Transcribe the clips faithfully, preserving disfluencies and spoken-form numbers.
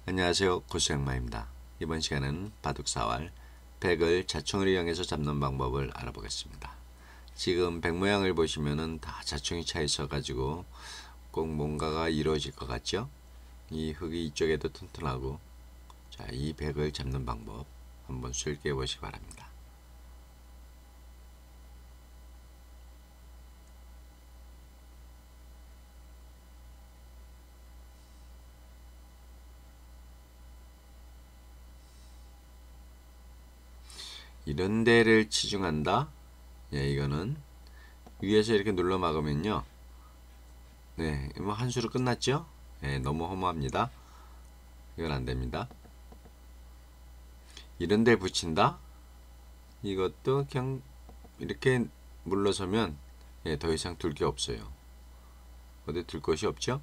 안녕하세요. 고수양마입니다. 이번 시간은 바둑사활 백을 자충을 이용해서 잡는 방법을 알아보겠습니다. 지금 백 모양을 보시면은 다 자충이 차 있어 가지고 꼭 뭔가가 이루어질 것 같죠? 이 흙이 이쪽에도 튼튼하고, 자, 이 백을 잡는 방법 한번 수일기해 보시기 바랍니다. 이런 데를 치중한다. 예, 이거는 위에서 이렇게 눌러 막으면요, 네, 뭐 한 수로 끝났죠? 예, 너무 허무합니다. 이건 안 됩니다. 이런 데 붙인다. 이것도 그냥 이렇게 물러서면, 예, 더 이상 둘 게 없어요. 어디 둘 것이 없죠?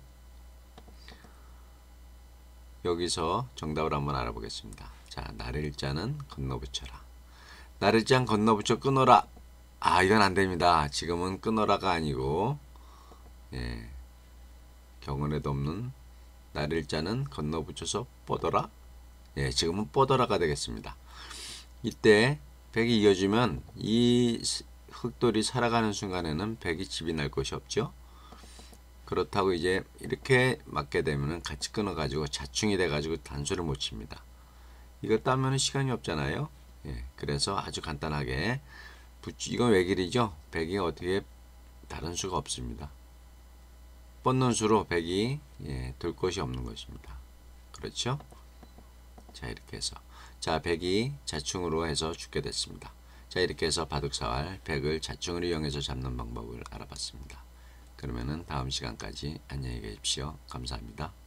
여기서 정답을 한번 알아보겠습니다. 자, 나를자는 건너붙여라. 나를자 건너붙여 끊어라. 아, 이건 안 됩니다. 지금은 끊어라가 아니고, 예, 경언에도 없는 나를자는 건너붙여서 뻗어라. 예, 지금은 뻗어라가 되겠습니다. 이때 백이 이어지면 이 흑돌이 살아가는 순간에는 백이 집이 날 것이 없죠. 그렇다고 이제 이렇게 맞게 되면 같이 끊어가지고 자충이 돼가지고 단수를 못 칩니다. 이거 따면 시간이 없잖아요. 예, 그래서 아주 간단하게 붙, 이건 외길이죠. 백이 어떻게 다른 수가 없습니다. 뻗는 수로 백이, 예, 둘 것이 없는 것입니다. 그렇죠? 자, 이렇게 해서, 자, 백이 자충으로 해서 죽게 됐습니다. 자, 이렇게 해서 바둑사활 백을 자충을 이용해서 잡는 방법을 알아봤습니다. 그러면은 다음 시간까지 안녕히 계십시오. 감사합니다.